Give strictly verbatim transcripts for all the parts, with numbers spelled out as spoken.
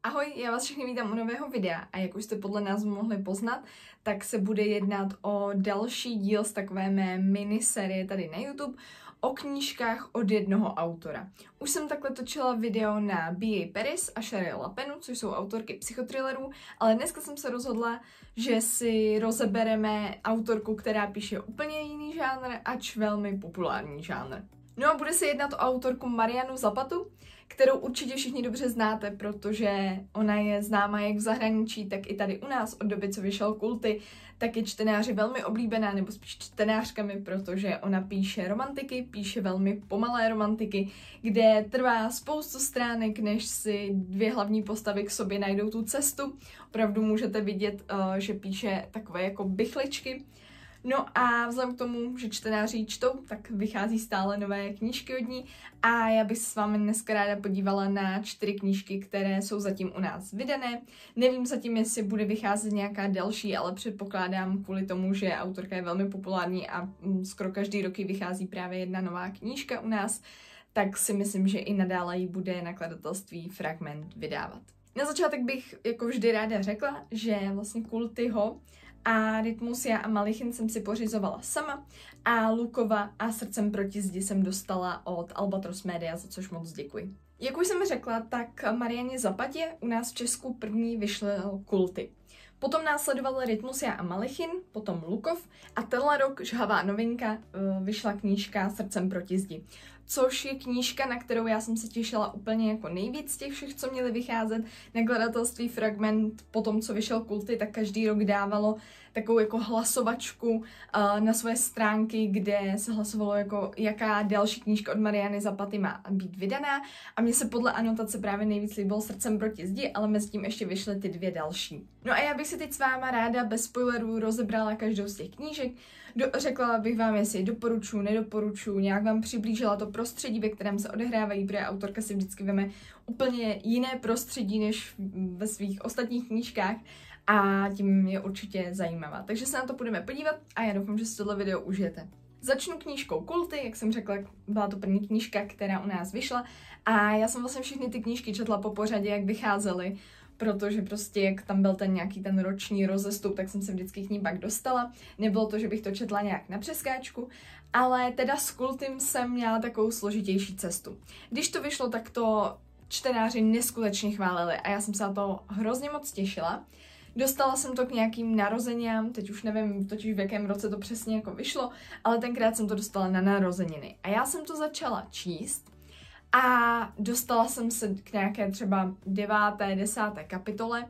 Ahoj, já vás všechny vítám u nového videa a jak už jste podle názvu mohli poznat, tak se bude jednat o další díl z takové mé miniserie tady na YouTube o knížkách od jednoho autora. Už jsem takhle točila video na B A Paris a Shari Lapenu, což jsou autorky psychothrillerů, ale dneska jsem se rozhodla, že si rozebereme autorku, která píše úplně jiný žánr, ač velmi populární žánr. No a bude se jednat o autorku Marianu Zapatu, kterou určitě všichni dobře znáte, protože ona je známá jak v zahraničí, tak i tady u nás od doby, co vyšel Kulty, tak je čtenáři velmi oblíbená, nebo spíš čtenářkami, protože ona píše romantiky, píše velmi pomalé romantiky, kde trvá spoustu stránek, než si dvě hlavní postavy k sobě najdou tu cestu. Opravdu můžete vidět, že píše takové jako bychličky. No a vzhledem k tomu, že čtenáři čtou, tak vychází stále nové knížky od ní a já bych se s vámi dneska ráda podívala na čtyři knížky, které jsou zatím u nás vydané. Nevím zatím, jestli bude vycházet nějaká další, ale předpokládám kvůli tomu, že autorka je velmi populární a skoro každý rok vychází právě jedna nová knížka u nás, tak si myslím, že i nadále ji bude nakladatelství Fragment vydávat. Na začátek bych jako vždy ráda řekla, že vlastně Kultyho a Rytmusia a Malichin jsem si pořizovala sama a Lukova a Srdcem proti zdi jsem dostala od Albatros Media, za což moc děkuji. Jak už jsem řekla, tak Marianě Zapatě u nás v Česku první vyšly Kulty. Potom následovaly Rytmusia a Malichin, potom Lukov a tenhle rok žhavá novinka vyšla knížka Srdcem proti zdi, což je knížka, na kterou já jsem se těšila úplně jako nejvíc z těch všech, co měly vycházet. Nakladatelství Fragment po tom, co vyšel Kulty, tak každý rok dávalo takovou jako hlasovačku uh, na své stránky, kde se hlasovalo jako jaká další knížka od Mariany Zapaty má být vydaná a mně se podle anotace právě nejvíc líbilo Srdcem proti zdi, ale mezi tím ještě vyšly ty dvě další. No a já bych si teď s váma ráda bez spoilerů rozebrala každou z těch knížek, Do, řekla bych vám, jestli doporučuji, nedoporučuji, nějak vám přiblížila to prostředí, ve kterém se odehrávají, protože autorka si vždycky veme úplně jiné prostředí než ve svých ostatních knížkách a tím je určitě zajímavá. Takže se na to budeme podívat a já doufám, že si tohle video užijete. Začnu knížkou Kulty, jak jsem řekla, byla to první knížka, která u nás vyšla a já jsem vlastně všechny ty knížky četla po pořadě, jak vycházely, protože prostě jak tam byl ten nějaký ten roční rozestup, tak jsem se vždycky k ní pak dostala. Nebylo to, že bych to četla nějak na přeskáčku, ale teda s Kultym jsem měla takovou složitější cestu. Když to vyšlo, tak to čtenáři neskutečně chválili a já jsem se na to hrozně moc těšila. Dostala jsem to k nějakým narozeninám, teď už nevím totiž v jakém roce to přesně jako vyšlo, ale tenkrát jsem to dostala na narozeniny. A já jsem to začala číst a dostala jsem se k nějaké třeba deváté, desáté kapitole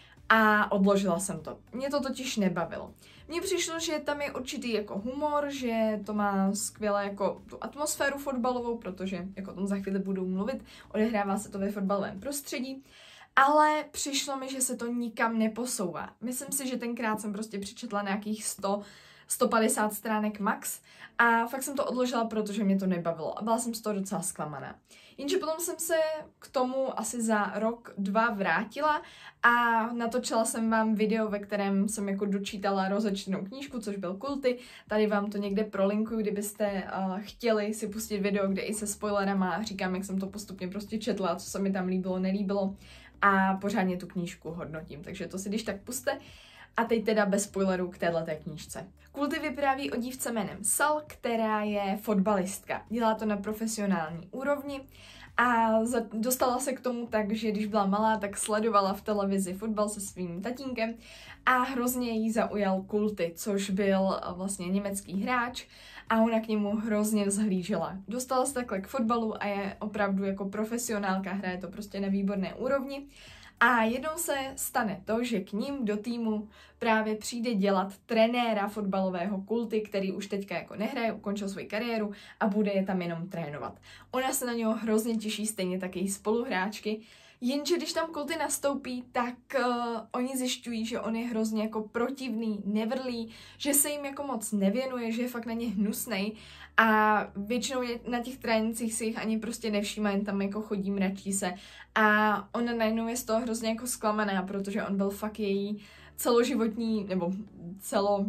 a odložila jsem to. Mě to totiž nebavilo. Mně přišlo, že tam je určitý jako humor, že to má skvěle jako tu atmosféru fotbalovou, protože jako o tom za chvíli budu mluvit, odehrává se to ve fotbalovém prostředí, ale přišlo mi, že se to nikam neposouvá. Myslím si, že tenkrát jsem prostě přečetla nějakých sto, sto padesát stránek max a fakt jsem to odložila, protože mě to nebavilo a byla jsem z toho docela zklamaná. Jenže potom jsem se k tomu asi za rok, dva vrátila a natočila jsem vám video, ve kterém jsem jako dočítala rozečtenou knížku, což byl Kulty. Tady vám to někde prolinkuju, kdybyste uh, chtěli si pustit video, kde i se spoilerama říkám, jak jsem to postupně prostě četla, co se mi tam líbilo, nelíbilo a pořádně tu knížku hodnotím, takže to si když tak puste. A teď teda bez spoilerů k téhleté knížce. Kulty vypráví o dívce jménem Sal, která je fotbalistka. Dělá to na profesionální úrovni a dostala se k tomu tak, že když byla malá, tak sledovala v televizi fotbal se svým tatínkem a hrozně jí zaujal Kulty, což byl vlastně německý hráč a ona k němu hrozně vzhlížela. Dostala se takhle k fotbalu a je opravdu jako profesionálka, hraje to prostě na výborné úrovni. A jednou se stane to, že k ním do týmu právě přijde dělat trenéra fotbalového Kulty, který už teďka jako nehraje, ukončil svoji kariéru a bude je tam jenom trénovat. Ona se na něho hrozně těší, stejně tak její spoluhráčky, jenže když tam Kulty nastoupí, tak uh, oni zjišťují, že on je hrozně jako protivný, nevrlý, že se jim jako moc nevěnuje, že je fakt na ně hnusnej a většinou je, na těch trénincích si jich ani prostě nevšímá, jen tam jako chodí, mračí se a ona najednou je z toho hrozně jako zklamaná, protože on byl fakt její celoživotní nebo celo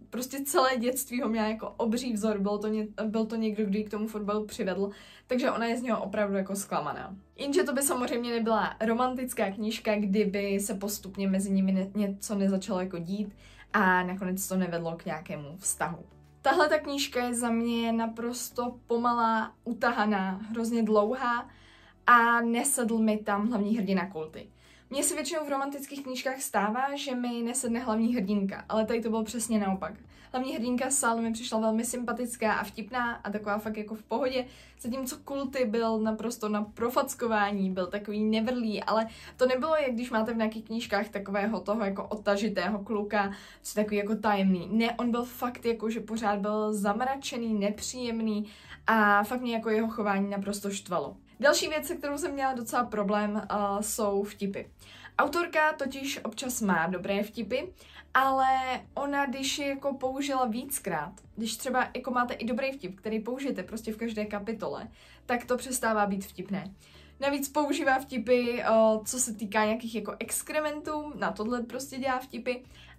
prostě celé dětství ho měla jako obří vzor, byl to, ně, byl to někdo, kdo ji k tomu fotbalu přivedl, takže ona je z něho opravdu jako zklamaná. Jenže to by samozřejmě nebyla romantická knížka, kdyby se postupně mezi nimi ne, něco nezačalo jako dít a nakonec to nevedlo k nějakému vztahu. Tahle ta knížka je za mě naprosto pomalá, utahaná, hrozně dlouhá a nesedl mi tam hlavní hrdina Kulty. Mně se většinou v romantických knížkách stává, že mi nesedne hlavní hrdinka, ale tady to bylo přesně naopak. Hlavní hrdinka Sal mi přišla velmi sympatická a vtipná a taková fakt jako v pohodě, zatímco Kulty byl naprosto na profackování, byl takový nevrlý, ale to nebylo, jak když máte v nějakých knížkách takového toho jako odtažitého kluka, co takový jako tajemný. Ne, on byl fakt jako, že pořád byl zamračený, nepříjemný a fakt mě jako jeho chování naprosto štvalo. Další věc, se kterou jsem měla docela problém, uh, jsou vtipy. Autorka totiž občas má dobré vtipy, ale ona, když je jako použila víckrát, když třeba jako máte i dobrý vtip, který použijete prostě v každé kapitole, tak to přestává být vtipné. Navíc používá vtipy, uh, co se týká nějakých jako exkrementů, na tohle prostě dělá vtipy.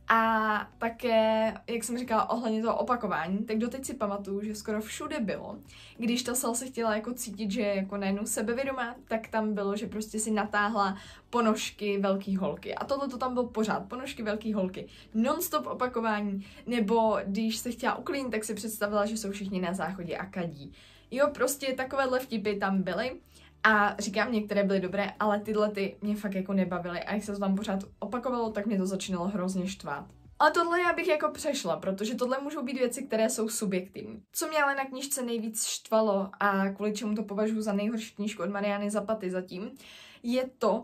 A také, jak jsem říkala, ohledně toho opakování, tak doteď si pamatuju, že skoro všude bylo, když ta Sal se chtěla jako cítit, že je jako najednou sebevědomá, tak tam bylo, že prostě si natáhla ponožky velký holky. A tohle to tam bylo pořád, ponožky velký holky. Non-stop opakování, nebo když se chtěla uklidnit, tak si představila, že jsou všichni na záchodě a kadí. Jo, prostě takovéhle vtipy tam byly. A říkám, některé byly dobré, ale tyhle ty mě fakt jako nebavily a jak se to tam pořád opakovalo, tak mě to začínalo hrozně štvát. Ale tohle já bych jako přešla, protože tohle můžou být věci, které jsou subjektivní. Co mě ale na knížce nejvíc štvalo a kvůli čemu to považuji za nejhorší knížku od Mariany Zapaty zatím, je to,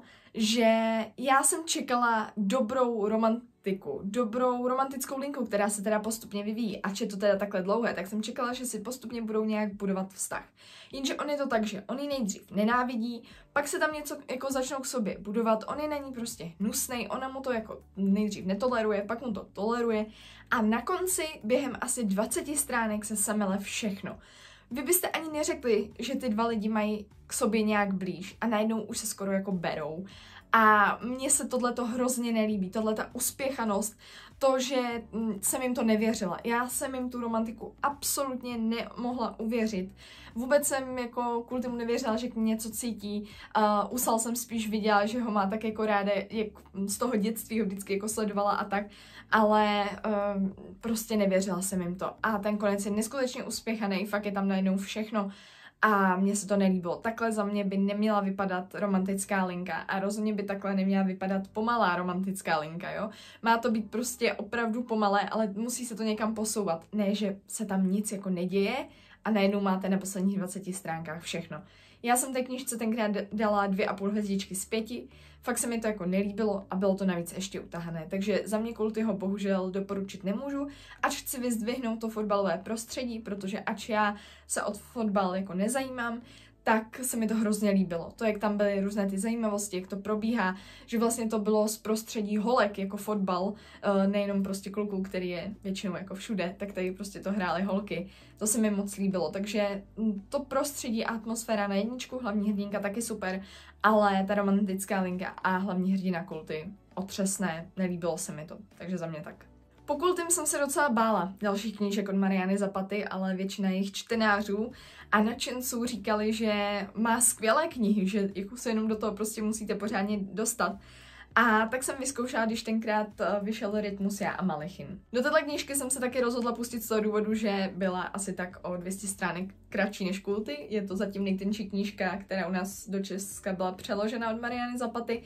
že já jsem čekala dobrou romantiku, dobrou romantickou linku, která se teda postupně vyvíjí. Ač je to teda takhle dlouhé, tak jsem čekala, že si postupně budou nějak budovat vztah. Jenže on je to tak, že on ji nejdřív nenávidí, pak se tam něco jako začnou k sobě budovat, on je na ní prostě hnusnej, ona mu to jako nejdřív netoleruje, pak mu to toleruje a na konci během asi dvaceti stránek se semele všechno. Vy byste ani neřekli, že ty dva lidi mají k sobě nějak blíž a najednou už se skoro jako berou. A mně se tohleto hrozně nelíbí, tohleta uspěchanost, to, že jsem jim to nevěřila. Já jsem jim tu romantiku absolutně nemohla uvěřit. Vůbec jsem jako kvůli tomu nevěřila, že k ní něco cítí. Uh, u Sal jsem spíš viděla, že ho má tak jako ráda, jak z toho dětství ho vždycky jako sledovala a tak, ale uh, prostě nevěřila jsem jim to. A ten konec je neskutečně uspěchaný, fakt je tam najednou všechno. A mně se to nelíbilo. Takhle za mě by neměla vypadat romantická linka a rozhodně by takhle neměla vypadat pomalá romantická linka, jo. Má to být prostě opravdu pomalé, ale musí se to někam posouvat. Ne, že se tam nic jako neděje a najednou máte na posledních dvaceti stránkách všechno. Já jsem té knížce tenkrát dala dvě a půl hvězdičky z pěti, fakt se mi to jako nelíbilo a bylo to navíc ještě utahané, takže za mě Kultyho bohužel doporučit nemůžu, ač chci vyzdvihnout to fotbalové prostředí, protože ač já se od fotbal jako nezajímám, tak se mi to hrozně líbilo. To, jak tam byly různé ty zajímavosti, jak to probíhá, že vlastně to bylo z prostředí holek jako fotbal, nejenom prostě kluků, který je většinou jako všude, tak tady prostě to hrály holky. To se mi moc líbilo, takže to prostředí a atmosféra na jedničku, hlavní hrdinka taky super, ale ta romantická linka a hlavní hrdina Kulty otřesné, nelíbilo se mi to, takže za mě tak. Po Kultym jsem se docela bála dalších knížek od Mariany Zapaty, ale většina jejich čtenářů a nadšenců říkali, že má skvělé knihy, že jako se jenom do toho prostě musíte pořádně dostat. A tak jsem vyzkoušela, když tenkrát vyšel Rytmus, já a Malechin. Do této knížky jsem se taky rozhodla pustit z toho důvodu, že byla asi tak o dvě stě stránek kratší než Kulty. Je to zatím nejtenčí knížka, která u nás do Česka byla přeložena od Mariany Zapaty.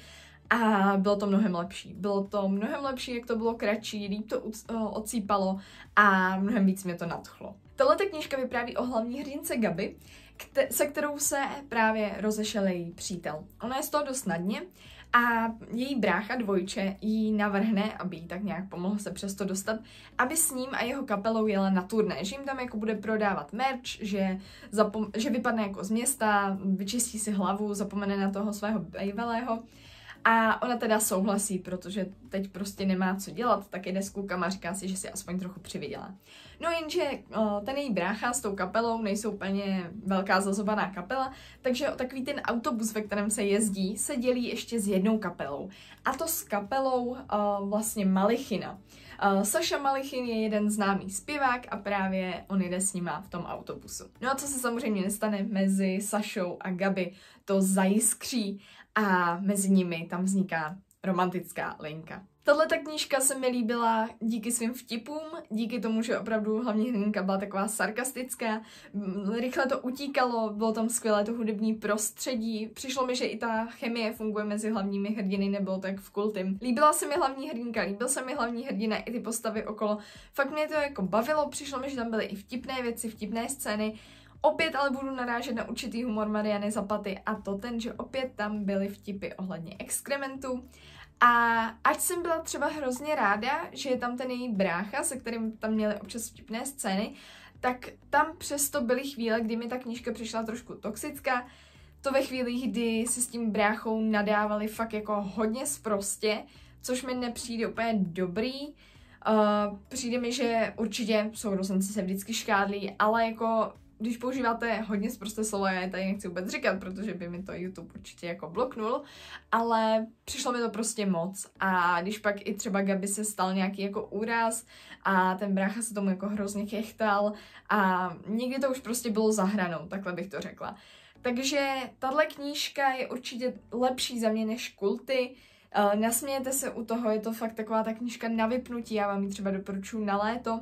A bylo to mnohem lepší. Bylo to mnohem lepší, jak to bylo kratší, líp to odsýpalo a mnohem víc mě to nadchlo. Tato knížka vypráví o hlavní hrdince Gabi, se kterou se právě rozešel její přítel. Ona je z toho dost snadně a její brácha dvojče jí navrhne, aby jí tak nějak pomohl se přes to dostat, aby s ním a jeho kapelou jela na turné, že jim tam jako bude prodávat merch, že, zapom- že vypadne jako z města, vyčistí si hlavu, zapomene na toho svého bývalého. A ona teda souhlasí, protože teď prostě nemá co dělat, tak jde s klukama a říká si, že si aspoň trochu přivydělá. No jenže uh, ten její brácha s tou kapelou nejsou úplně velká zazobaná kapela, takže takový ten autobus, ve kterém se jezdí, se dělí ještě s jednou kapelou. A to s kapelou uh, vlastně Malichina. Uh, Saša Malichin je jeden známý zpěvák a právě on jde s nima v tom autobusu. No a co se samozřejmě nestane mezi Sašou a Gabi, to zajiskří a mezi nimi tam vzniká romantická linka. Tahle ta knížka se mi líbila díky svým vtipům, díky tomu, že opravdu hlavní hrdinka byla taková sarkastická, rychle to utíkalo, bylo tam skvělé to hudební prostředí, přišlo mi, že i ta chemie funguje mezi hlavními hrdiny, nebylo tak v kultym. Líbila se mi hlavní hrdinka, líbil se mi hlavní hrdina i ty postavy okolo, fakt mě to jako bavilo, přišlo mi, že tam byly i vtipné věci, vtipné scény. Opět ale budu narážet na určitý humor Mariany Zapaty a to ten, že opět tam byly vtipy ohledně exkrementu. A ať jsem byla třeba hrozně ráda, že je tam ten její brácha, se kterým tam měly občas vtipné scény, tak tam přesto byly chvíle, kdy mi ta knížka přišla trošku toxická. To ve chvíli, kdy si s tím bráchou nadávali fakt jako hodně sprostě, což mi nepřijde úplně dobrý. Uh, přijde mi, že určitě sourozenci se vždycky škádlí, ale jako když používáte hodně sprosté slovo, já je tady nechci vůbec říkat, protože by mi to YouTube určitě jako bloknul, ale přišlo mi to prostě moc a když pak i třeba Gabi se stal nějaký jako úraz a ten brácha se tomu jako hrozně chechtal a někdy to už prostě bylo za hranou, takhle bych to řekla. Takže tahle knížka je určitě lepší za mě než Kulty. Uh, nasmějete se u toho, je to fakt taková ta knížka na vypnutí, já vám ji třeba doporučuji na léto.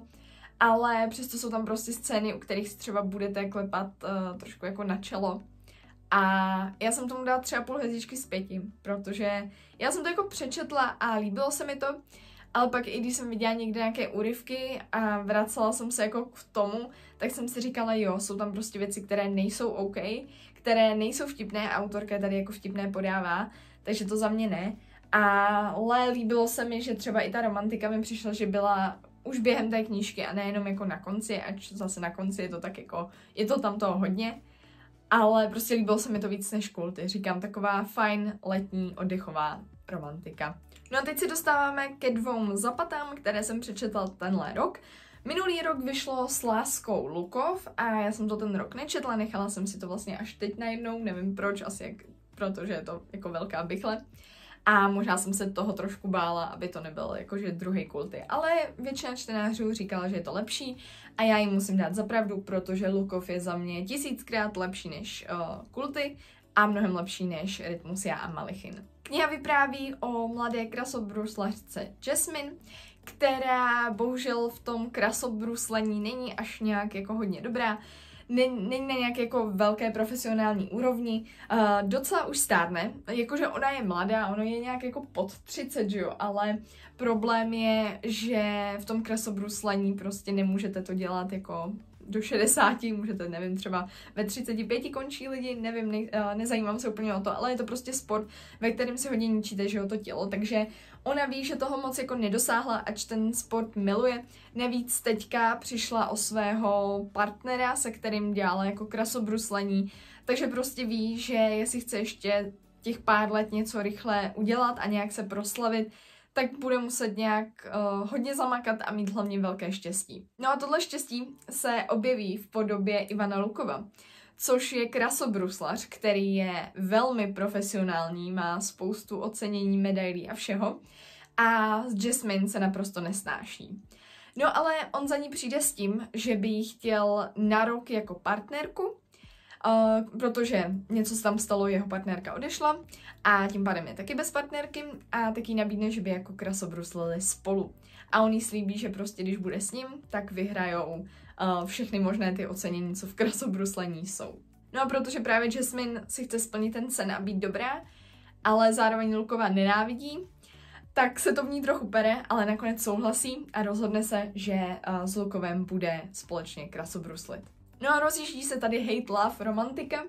Ale přesto jsou tam prostě scény, u kterých si třeba budete klepat uh, trošku jako na čelo. A já jsem tomu dala třeba půl hvězdičky z pěti, protože já jsem to jako přečetla a líbilo se mi to, ale pak i když jsem viděla někde nějaké úryvky a vracela jsem se jako k tomu, tak jsem si říkala, jo, jsou tam prostě věci, které nejsou OK, které nejsou vtipné, autorka tady jako vtipné podává, takže to za mě ne. Ale líbilo se mi, že třeba i ta romantika mi přišla, že byla už během té knížky a nejenom jako na konci, ač zase na konci je to tak jako, je to tam toho hodně, ale prostě líbilo se mi to víc než Kulty, říkám, taková fajn letní oddechová romantika. No a teď se dostáváme ke dvou Zapatám, které jsem přečetla tenhle rok. Minulý rok vyšlo S láskou Lukov a já jsem to ten rok nečetla, nechala jsem si to vlastně až teď najednou, nevím proč, asi jak, protože je to jako velká bychle. A možná jsem se toho trošku bála, aby to nebylo jakože druhý Kulty. Ale většina čtenářů říkala, že je to lepší a já jim musím dát za pravdu, protože Lukov je za mě tisíckrát lepší než uh, Kulty a mnohem lepší než Rytmus já a Malichin. Kniha vypráví o mladé krasobruslařce Jasmine, která bohužel v tom krasobruslení není až nějak jako hodně dobrá. Není na nějaké jako velké profesionální úrovni, uh, docela už stárne, jakože ona je mladá, ono je nějak jako pod třicet, že jo, ale problém je, že v tom krasobruslení prostě nemůžete to dělat jako do šedesáti, můžete, nevím, třeba ve třiceti pěti končí lidi, nevím, ne, uh, nezajímám se úplně o to, ale je to prostě sport, ve kterém si hodně ničíte, že jo, to tělo, takže ona ví, že toho moc jako nedosáhla, ač ten sport miluje. Navíc teďka přišla o svého partnera, se kterým dělala jako krasobruslení, takže prostě ví, že jestli chce ještě těch pár let něco rychle udělat a nějak se proslavit, tak bude muset nějak uh, hodně zamakat a mít hlavně velké štěstí. No a tohle štěstí se objeví v podobě Ivana Lukova, což je krasobruslař, který je velmi profesionální, má spoustu ocenění, medailí a všeho a s Jasmine se naprosto nesnáší. No ale on za ní přijde s tím, že by jí chtěl na rok jako partnerku, uh, protože něco se tam stalo, jeho partnerka odešla a tím pádem je taky bez partnerky a taky nabídne, že by jako krasobruslili spolu. A on jí slíbí, že prostě když bude s ním, tak vyhrajou uh, všechny možné ty ocenění, co v krasobruslení jsou. No a protože právě Jasmine si chce splnit ten sen a být dobrá, ale zároveň Lukova nenávidí, tak se to v ní trochu pere, ale nakonec souhlasí a rozhodne se, že uh, s Lukovem bude společně krasobruslit. No a rozjíždí se tady hate-love romantika,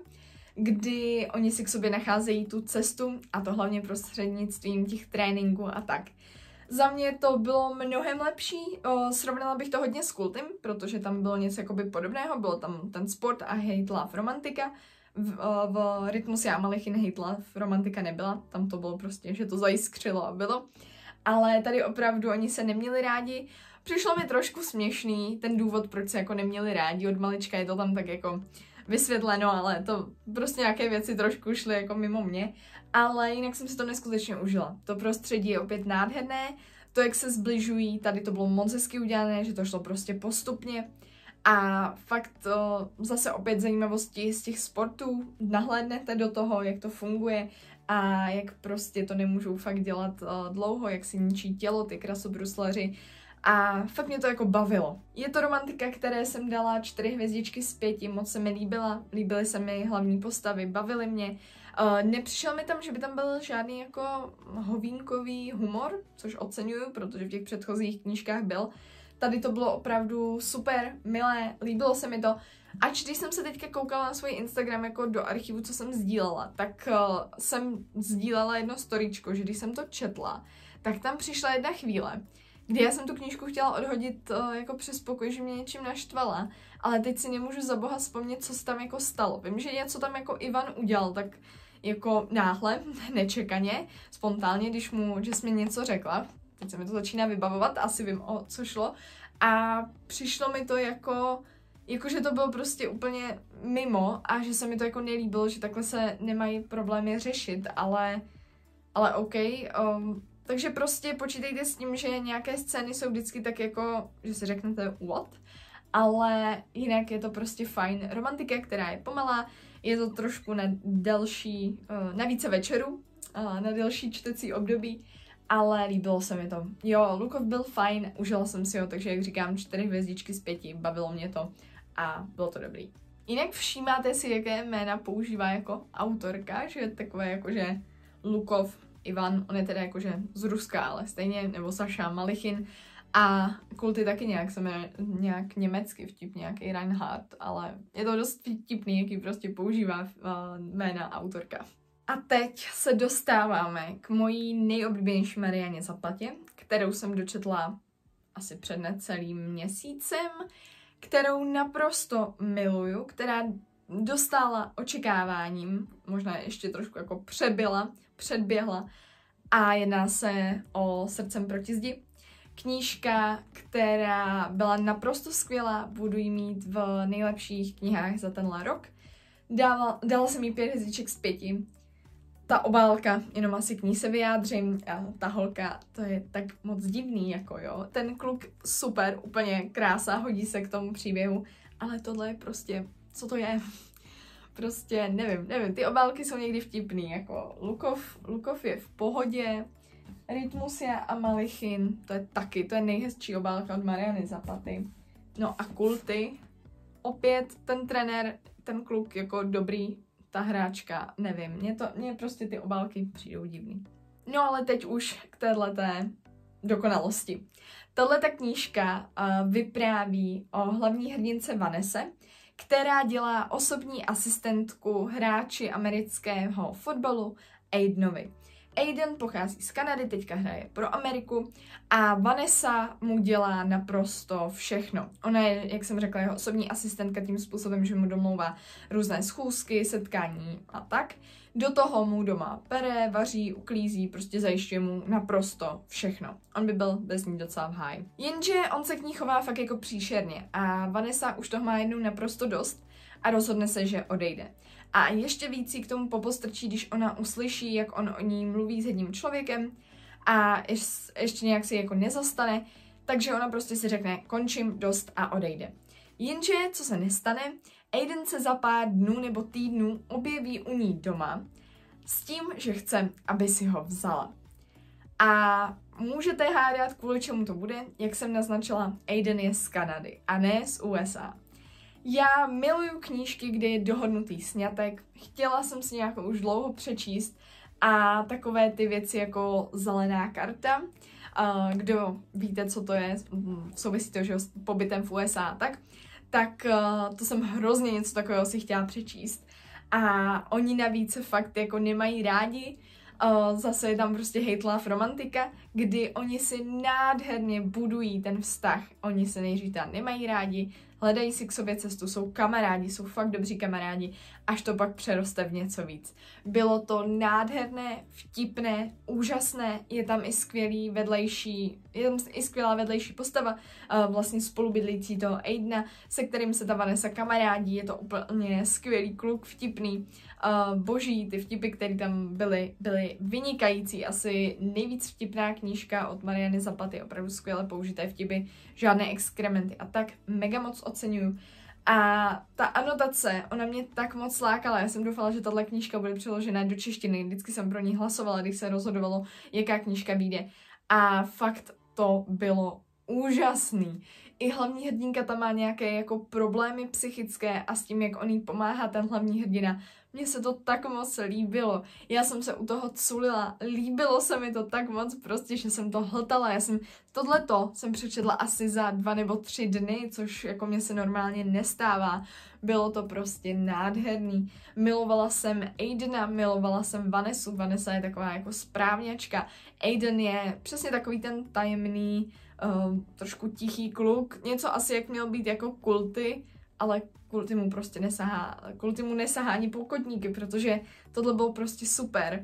kdy oni si k sobě nacházejí tu cestu a to hlavně prostřednictvím těch tréninků a tak. Za mě to bylo mnohem lepší, o, srovnala bych to hodně s Kultym, protože tam bylo něco jakoby podobného, bylo tam ten sport a hate love romantika. v, v Rytmus já Malichin hate love romantika nebyla, tam to bylo prostě, že to zajiskřilo a bylo. Ale tady opravdu oni se neměli rádi. Přišlo mi trošku směšný ten důvod, proč se jako neměli rádi, od malička je to tam tak jako vysvětleno, ale to prostě nějaké věci trošku šly jako mimo mě. Ale jinak jsem si to neskutečně užila. To prostředí je opět nádherné, to, jak se zbližují, tady to bylo moc hezky udělané, že to šlo prostě postupně. A fakt to zase opět zajímavosti z těch sportů, nahlédnete do toho, jak to funguje a jak prostě to nemůžou fakt dělat uh, dlouho, jak si ničí tělo ty krasobruslaři. A fakt mě to jako bavilo. Je to romantika, které jsem dala čtyři hvězdičky z pěti, moc se mi líbila, líbily se mi hlavní postavy, bavily mě. Uh, nepřišel mi tam, že by tam byl žádný jako hovínkový humor, což oceňuju, protože v těch předchozích knížkách byl. Tady to bylo opravdu super, milé, líbilo se mi to. Ač když jsem se teďka koukala na svůj Instagram jako do archivu, co jsem sdílela, tak uh, jsem sdílela jedno storíčko, že když jsem to četla, tak tam přišla jedna chvíle, kdy já jsem tu knížku chtěla odhodit uh, jako přes pokoj, že mě něčím naštvala, ale teď si nemůžu za boha vzpomnět, co se tam jako stalo. Vím, že něco tam jako Ivan udělal, tak jako náhle, nečekaně, spontánně, když mu Jasmine něco řekla. Teď se mi to začíná vybavovat, asi vím, o co šlo. A přišlo mi to jako, jako že to bylo prostě úplně mimo a že se mi to jako nelíbilo, že takhle se nemají problémy řešit, ale, ale OK. Um, takže prostě počítejte s tím, že nějaké scény jsou vždycky tak jako, že si řeknete what, ale jinak je to prostě fajn romantika, která je pomalá, je to trošku na delší, uh, na více večerů, uh, na delší čtecí období, ale líbilo se mi to. Jo, Lukov byl fajn, užila jsem si ho, takže jak říkám, čtyři hvězdičky z pěti, bavilo mě to a bylo to dobrý. Jinak všímáte si, jaké jména používá jako autorka, že takové jako, že Lukov, Ivan, on je teda jakože z Ruska, ale stejně, nebo Saša Malichin a Kulty taky nějak se jmenuje, nějak německy vtip, nějaký Reinhardt, ale je to dost vtipný, jaký prostě používá uh, jména autorka. A teď se dostáváme k mojí nejoblíbenější Marianě Zapatě, kterou jsem dočetla asi před necelým měsícem, kterou naprosto miluju, která dostala očekáváním, možná ještě trošku jako přebyla, předběhla a jedná se o Srdcem proti zdi. Knížka, která byla naprosto skvělá, budu ji mít v nejlepších knihách za tenhle rok. Dala, dala jsem jí pět hvězdiček z pěti. Ta obálka, jenom asi k ní se vyjádřím, a ta holka, to je tak moc divný, jako jo. Ten kluk super, úplně krása, hodí se k tomu příběhu, ale tohle je prostě, co to je? Prostě nevím, nevím, ty obálky jsou někdy vtipný, jako Lukov, Lukov je v pohodě, Rytmus a Malichin, to je taky, to je nejhezčí obálka od Mariany Zapaty. No a Kulty, opět ten trenér, ten kluk jako dobrý, ta hráčka, nevím, mně to, mně prostě ty obálky přijdou divný. No ale teď už k téhleté dokonalosti. Tahleta knížka uh, vypráví o hlavní hrdince Vanesse, která dělá osobní asistentku hráči amerického fotbalu Aidenovi. Aiden pochází z Kanady, teďka hraje pro Ameriku a Vanessa mu dělá naprosto všechno. Ona je, jak jsem řekla, jeho osobní asistentka tím způsobem, že mu domlouvá různé schůzky, setkání a tak. Do toho mu doma pere, vaří, uklízí, prostě zajišťuje mu naprosto všechno. On by byl bez ní docela v háji. Jenže on se k ní chová fakt jako příšerně a Vanessa už toho má jednou naprosto dost a rozhodne se, že odejde. A ještě víc jí k tomu popostrčí, když ona uslyší, jak on o ní mluví s jedním člověkem a ještě nějak si jako nezastane, takže ona prostě si řekne končím, dost a odejde. Jenže, co se nestane, Aiden se za pár dnů nebo týdnů objeví u ní doma s tím, že chce, aby si ho vzala. A můžete hádat, kvůli čemu to bude, jak jsem naznačila, Aiden je z Kanady a ne z U S A. Já miluju knížky, kde je dohodnutý sňatek, chtěla jsem si nějakou už dlouho přečíst a takové ty věci jako zelená karta, uh, kdo víte, co to je, souvisí to, že s pobytem v U S A, tak, tak uh, to jsem hrozně něco takového si chtěla přečíst. A oni navíc se fakt jako nemají rádi, uh, zase je tam prostě hate love romantika, kdy oni si nádherně budují ten vztah, oni se nejdřív tam nemají rádi, hledají si k sobě cestu, jsou kamarádi, jsou fakt dobří kamarádi, až to pak přeroste v něco víc. Bylo to nádherné, vtipné, úžasné, je tam i skvělý vedlejší, je tam i skvělá vedlejší postava, vlastně spolubydlící toho Aidena, se kterým se ta Vanessa kamarádí, je to úplně skvělý kluk, vtipný, boží, ty vtipy, které tam byly, byly vynikající, asi nejvíc vtipná knížka od Mariany Zapaty, opravdu skvěle použité vtipy, žádné exkrementy a tak mega moc oceňuju. A ta anotace, ona mě tak moc lákala, já jsem doufala, že tahle knížka bude přeložena do češtiny, vždycky jsem pro ní hlasovala, když se rozhodovalo, jaká knížka vyjde. A fakt to bylo úžasný. I hlavní hrdinka tam má nějaké jako problémy psychické a s tím, jak on jí pomáhá, ten hlavní hrdina. Mně se to tak moc líbilo. Já jsem se u toho culila. Líbilo se mi to tak moc prostě, že jsem to hltala. Já jsem tohleto jsem přečetla asi za dva nebo tři dny, což jako mě se normálně nestává. Bylo to prostě nádherný. Milovala jsem Aidena, milovala jsem Vanessu. Vanessa je taková jako správňačka. Aiden je přesně takový ten tajemný, uh, trošku tichý kluk. Něco asi jak měl být jako Kulty, ale Kulty mu prostě nesahá, Kulty mu nesahá ani poukotníky, protože tohle bylo prostě super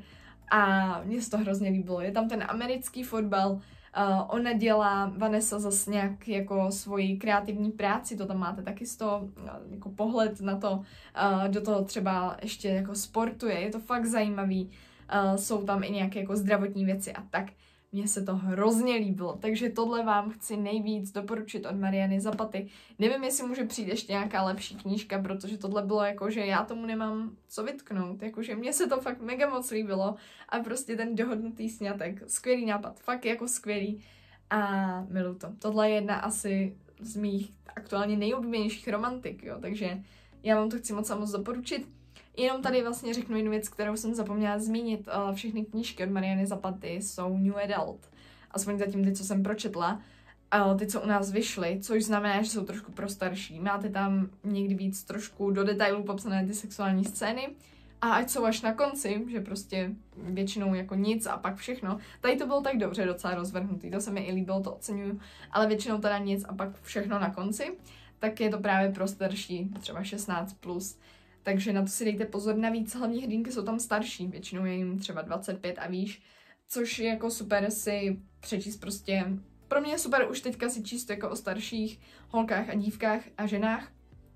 a mně se to hrozně líbilo. Je tam ten americký fotbal, uh, ona dělá, Vanessa zase nějak jako svoji kreativní práci, to tam máte taky z toho, uh, jako pohled na to, uh, do toho třeba ještě jako sportuje, je to fakt zajímavý, uh, jsou tam i nějaké jako zdravotní věci a tak. Mně se to hrozně líbilo, takže tohle vám chci nejvíc doporučit od Mariany Zapaty. Nevím, jestli může přijít ještě nějaká lepší knížka, protože tohle bylo jako, že já tomu nemám co vytknout, jakože mně se to fakt mega moc líbilo a prostě ten dohodnutý sňatek, skvělý nápad, fakt jako skvělý a miluji to. Tohle je jedna asi z mých aktuálně nejoblíbenějších romantik, jo, takže já vám to chci moc a moc doporučit. Jenom tady vlastně řeknu jednu věc, kterou jsem zapomněla zmínit. Všechny knížky od Mariany Zapaty jsou New Adult. Aspoň zatím ty, co jsem pročetla. Ty, co u nás vyšly, což znamená, že jsou trošku pro starší. Máte tam někdy víc trošku do detailů popsané ty sexuální scény. A ať jsou až na konci, že prostě většinou jako nic a pak všechno. Tady to bylo tak dobře docela rozvrhnutý, to se mi i líbilo, to oceňuju. Ale většinou teda nic a pak všechno na konci. Tak je to právě pro starší, třeba šestnáct plus. Takže na to si dejte pozor, navíc hlavní hrdinky jsou tam starší, většinou je jim třeba dvacet pět a výš, což je jako super si přečíst prostě, pro mě je super už teďka si číst jako o starších holkách a dívkách a ženách,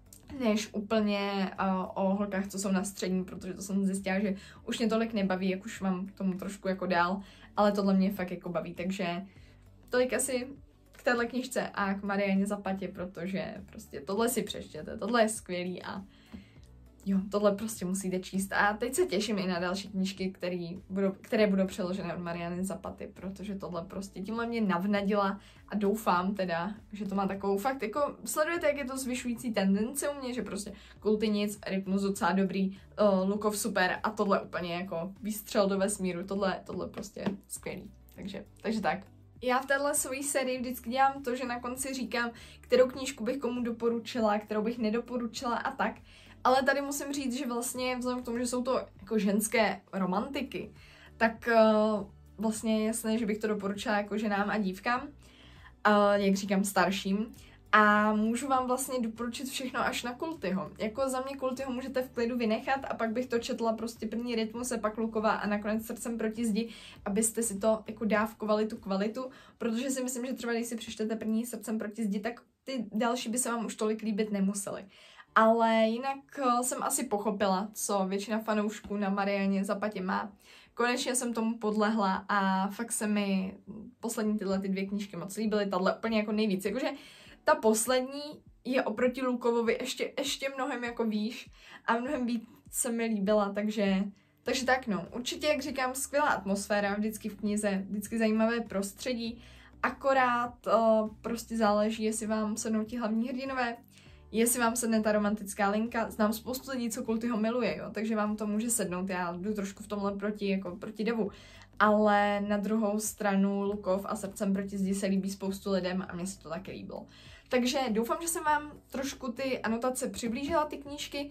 než úplně uh, o holkách, co jsou na střední, protože to jsem zjistila, že už mě tolik nebaví, jak už mám k tomu trošku jako dál, ale tohle mě fakt jako baví, takže tolik asi k téhle knížce a k Marianě Zapatě, protože prostě tohle si přečtěte, tohle je skvělý a jo, tohle prostě musíte číst. A teď se těším i na další knížky, které budou, které budou přeložené od Mariany Zapaty, protože tohle prostě tímhle mě navnadila a doufám teda, že to má takovou fakt, jako sledujete, jak je to zvyšující tendence u mě, že prostě Kulty nic, Rytmus docela dobrý, uh, Lukov super a tohle úplně jako výstřel do vesmíru, tohle, tohle prostě skvělý. Takže, takže tak. Já v téhle své sérii vždycky dělám to, že na konci říkám, kterou knížku bych komu doporučila, kterou bych nedoporučila a tak. Ale tady musím říct, že vlastně vzhledem k tomu, že jsou to jako ženské romantiky, tak uh, vlastně je jasné, že bych to doporučila jako ženám a dívkám, uh, jak říkám starším. A můžu vám vlastně doporučit všechno až na Kultyho. Jako za mě Kultyho můžete v klidu vynechat a pak bych to četla prostě první Rytmus, pak Lukova a nakonec Srdcem proti zdi, abyste si to jako dávkovali tu kvalitu, protože si myslím, že třeba když si přečtete první Srdcem proti zdi, tak ty další by se vám už tolik líbit nemusely. Ale jinak jsem asi pochopila, co většina fanoušků na Marianě Zapatě má. Konečně jsem tomu podlehla a fakt se mi poslední tyhle ty dvě knížky moc líbily, tahle úplně jako nejvíc. Jakože ta poslední je oproti Lukovovi ještě, ještě mnohem jako výš a mnohem víc se mi líbila, takže, takže tak no. Určitě, jak říkám, skvělá atmosféra, vždycky v knize, vždycky zajímavé prostředí, akorát uh, prostě záleží, jestli vám sednou ti hlavní hrdinové, jestli vám sedne ta romantická linka. Znám spoustu lidí, co Kultyho miluje, jo, takže vám to může sednout, já jdu trošku v tomhle proti, jako proti devu. Ale na druhou stranu Lukov a Srdcem proti zdi se líbí spoustu lidem a mně se to taky líbilo. Takže doufám, že jsem vám trošku ty anotace přiblížila, ty knížky,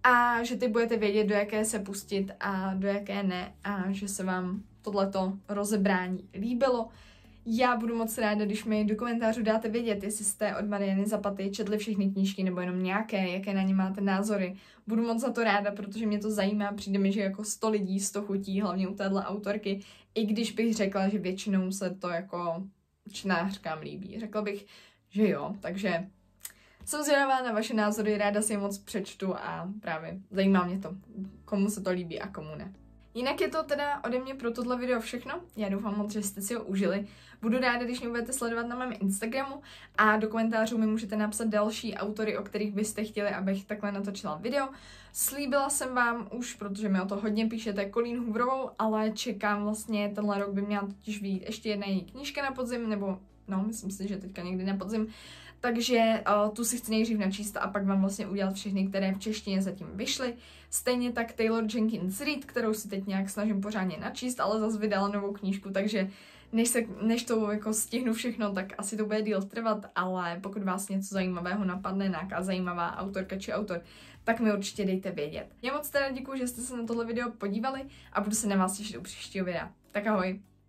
a že ty budete vědět, do jaké se pustit a do jaké ne, a že se vám tohleto rozebrání líbilo. Já budu moc ráda, když mi do komentářů dáte vědět, jestli jste od Mariany Zapaty četli všechny knížky nebo jenom nějaké, jaké na ně máte názory. Budu moc za to ráda, protože mě to zajímá, přijde mi, že jako sto lidí, sto chutí, hlavně u téhle autorky, i když bych řekla, že většinou se to jako čtenářkám líbí. Řekla bych, že jo, takže jsem zvědavá na vaše názory, ráda si je moc přečtu a právě zajímá mě to, komu se to líbí a komu ne. Jinak je to teda ode mě pro tohle video všechno. Já doufám moc, že jste si ho užili. Budu ráda, když mě budete sledovat na mém Instagramu a do komentářů mi můžete napsat další autory, o kterých byste chtěli, abych takhle natočila video. Slíbila jsem vám už, protože mi o to hodně píšete, Colleen Hooverovou, ale čekám vlastně, tenhle rok by měla totiž vyjít ještě jedna její knížka na podzim, nebo no, myslím si, že teďka někdy na podzim. Takže uh, tu si chci nejdřív načíst a pak vám vlastně udělat všechny, které v češtině zatím vyšly. Stejně tak Taylor Jenkins Reid, kterou si teď nějak snažím pořádně načíst, ale zase vydala novou knížku, takže než, se, než to jako stihnu všechno, tak asi to bude díl trvat, ale pokud vás něco zajímavého napadne, nějaká zajímavá autorka či autor, tak mi určitě dejte vědět. Já moc teda děkuji, že jste se na tohle video podívali a budu se na vás těšit u příštího videa. Tak ahoj!